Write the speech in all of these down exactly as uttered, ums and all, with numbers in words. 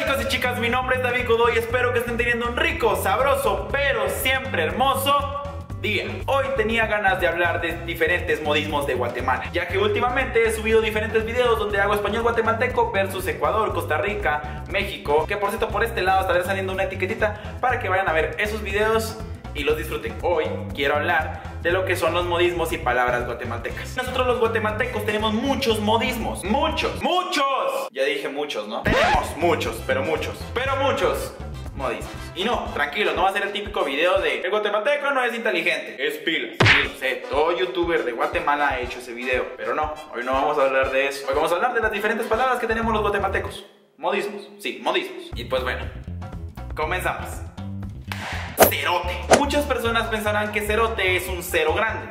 chicos y chicas, mi nombre es David Godoy y espero que estén teniendo un rico, sabroso, pero siempre hermoso día. Hoy tenía ganas de hablar de diferentes modismos de Guatemala, ya que últimamente he subido diferentes videos donde hago español guatemalteco versus Ecuador, Costa Rica, México, que por cierto por este lado estará saliendo una etiquetita para que vayan a ver esos videos y los disfruten. Hoy quiero hablar de lo que son los modismos y palabras guatemaltecas. Nosotros los guatemaltecos tenemos muchos modismos, muchos, muchos. Ya dije muchos, ¿no? Tenemos muchos, pero muchos, pero muchos modismos. Y no, tranquilo, no va a ser el típico video de el guatemalteco no es inteligente, es pilas. Sí, lo sé, todo youtuber de Guatemala ha hecho ese video, pero no, hoy no vamos a hablar de eso. Hoy vamos a hablar de las diferentes palabras que tenemos los guatemaltecos. Modismos, sí, modismos. Y pues bueno, comenzamos. Cerote. Muchas personas pensarán que cerote es un cero grande.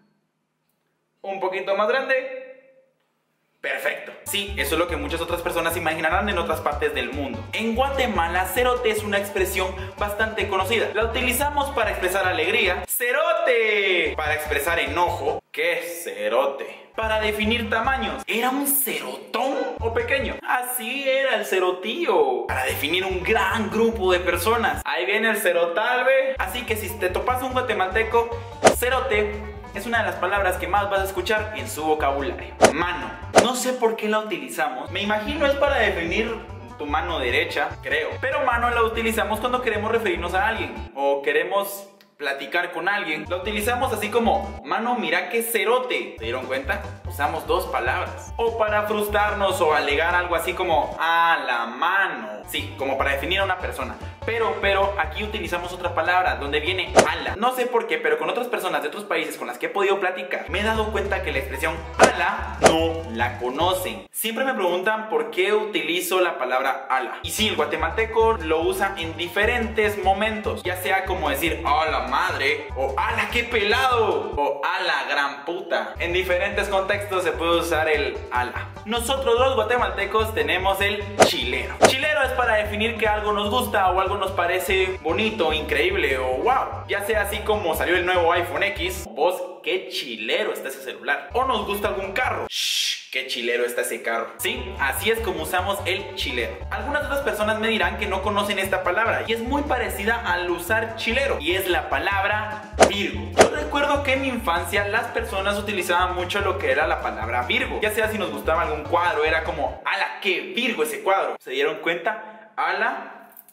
Un poquito más grande. Perfecto. Sí, eso es lo que muchas otras personas imaginarán en otras partes del mundo. En Guatemala, cerote es una expresión bastante conocida. La utilizamos para expresar alegría. ¡Cerote! Para expresar enojo. ¿Qué cerote? Para definir tamaños. ¿Era un cerotón o pequeño? Así era el cerotío. Para definir un gran grupo de personas. Ahí viene el cerotalbe. Así que si te topas un guatemalteco, cerote es una de las palabras que más vas a escuchar en su vocabulario. Mano. No sé por qué la utilizamos. Me imagino es para definir tu mano derecha, creo. Pero mano la utilizamos cuando queremos referirnos a alguien o queremos platicar con alguien. La utilizamos así como mano, mira qué cerote. ¿Se dieron cuenta? Usamos dos palabras. O para frustrarnos o alegar algo así como a la mano. Sí, como para definir a una persona. Pero, pero, aquí utilizamos otra palabra, donde viene ala. No sé por qué, pero con otras personas de otros países con las que he podido platicar, me he dado cuenta que la expresión ala no la conocen. Siempre me preguntan por qué utilizo la palabra ala. Y sí, el guatemalteco lo usa en diferentes momentos. Ya sea como decir, a la madre, o ala qué pelado, o a la gran puta. En diferentes contextos se puede usar el ala. Nosotros los guatemaltecos tenemos el chilero. Chilero es para definir que algo nos gusta o algo nos parece bonito, increíble o wow. Ya sea así como salió el nuevo iPhone X, vos, qué chilero está ese celular. O nos gusta algún carro. Shh, qué chilero está ese carro. Sí, así es como usamos el chilero. Algunas otras personas me dirán que no conocen esta palabra y es muy parecida al usar chilero y es la palabra Virgo. Yo recuerdo que en mi infancia las personas utilizaban mucho lo que era la palabra Virgo. Ya sea si nos gustaba algún cuadro, era como, ala, qué Virgo ese cuadro. ¿Se dieron cuenta? Ala,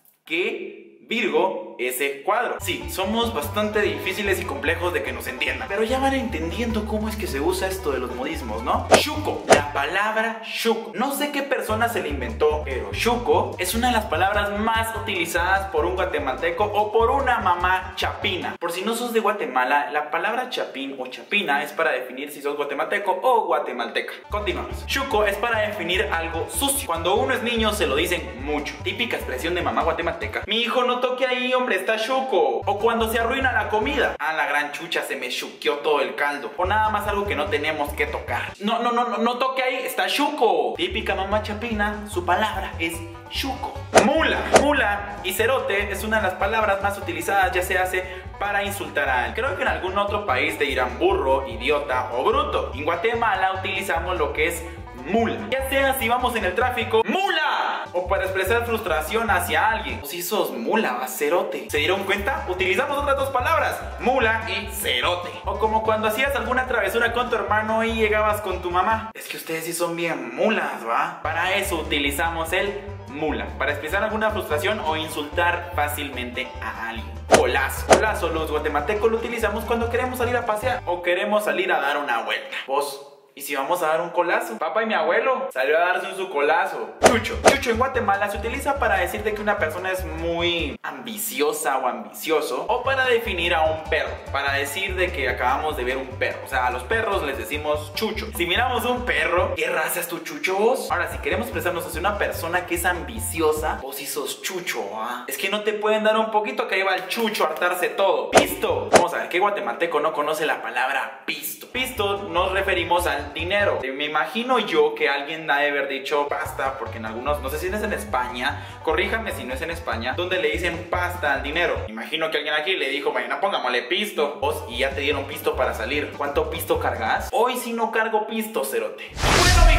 qué Virgo ese cuadro. Sí, somos bastante difíciles y complejos de que nos entiendan, pero ya van entendiendo cómo es que se usa esto de los modismos, ¿no? Chuco, la palabra chuco. No sé qué persona se le inventó, pero chuco es una de las palabras más utilizadas por un guatemalteco o por una mamá chapina. Por si no sos de Guatemala, la palabra chapín o chapina es para definir si sos guatemalteco o guatemalteca. Continuamos. Chuco es para definir algo sucio. Cuando uno es niño se lo dicen mucho. Típica expresión de mamá guatemalteca. Mi hijo no toque ahí, hombre, está chuco. O cuando se arruina la comida. Ah, la gran chucha, se me chuqueó todo el caldo. O nada más algo que no tenemos que tocar. No, no, no, no, no toque ahí, está chuco. Típica mamá chapina, su palabra es chuco. Mula. Mula y cerote es una de las palabras más utilizadas, ya se hace para insultar a alguien. Creo que en algún otro país te dirán burro, idiota o bruto. En Guatemala utilizamos lo que es mula. Ya sea si vamos en el tráfico, ¡mula! O para expresar frustración hacia alguien. O si sos mula, va, cerote. ¿Se dieron cuenta? Utilizamos otras dos palabras, mula y cerote. O como cuando hacías alguna travesura con tu hermano y llegabas con tu mamá. Es que ustedes sí son bien mulas, ¿va? Para eso utilizamos el mula. Para expresar alguna frustración o insultar fácilmente a alguien. Colazo. Colazo los guatemaltecos lo utilizamos cuando queremos salir a pasear o queremos salir a dar una vuelta. Vos, ¿y si vamos a dar un colazo? Papá y mi abuelo salió a darse un su colazo. Chucho. Chucho en Guatemala se utiliza para decirte que una persona es muy ambiciosa o ambicioso. O para definir a un perro. Para decir de que acabamos de ver un perro. O sea, a los perros les decimos chucho. Si miramos un perro, ¿qué raza es tu chucho vos? Ahora, si queremos expresarnos hacia una persona que es ambiciosa, vos sí sos chucho, ¿ah? Es que no te pueden dar un poquito que ahí va el chucho a hartarse todo. Pisto. Vamos a ver, ¿qué guatemalteco no conoce la palabra pisto? Pisto nos referimos al dinero. Me imagino yo que alguien ha de haber dicho pasta, porque en algunos, no sé si es en España, corríjame si no es en España, donde le dicen pasta al dinero. Me imagino que alguien aquí le dijo, bueno, pongámosle pisto. Vos, y ya te dieron pisto para salir. ¿Cuánto pisto cargas? Hoy sí no cargo pisto, cerote. Bueno, mi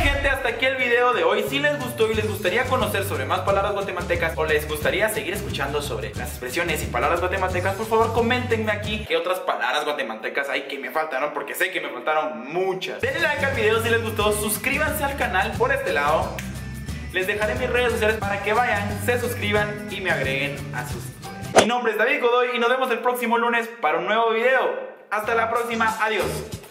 gente, hasta aquí el video de hoy. Si les gustó y les gustaría conocer sobre más palabras guatemaltecas o les gustaría seguir escuchando sobre las expresiones y palabras guatemaltecas, por favor coméntenme aquí qué otras palabras guatemaltecas hay que me faltan, ¿no? Porque sé que me faltaron muchas. Denle like al video si les gustó, suscríbanse al canal por este lado. Les dejaré mis redes sociales para que vayan, se suscriban y me agreguen a sus historias. Mi nombre es David Godoy y nos vemos el próximo lunes para un nuevo video. Hasta la próxima, adiós.